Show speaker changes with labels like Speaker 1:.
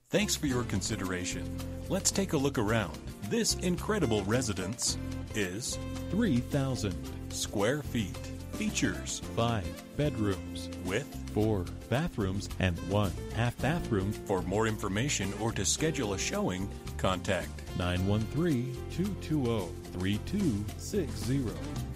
Speaker 1: Thanks for your consideration. Let's take a look around. This incredible residence is
Speaker 2: 3,000
Speaker 1: square feet. Features
Speaker 2: 5 bedrooms
Speaker 1: with
Speaker 2: 4 bathrooms and 1 half bathroom.
Speaker 1: For more information or to schedule a showing, contact
Speaker 2: 913-220-3260.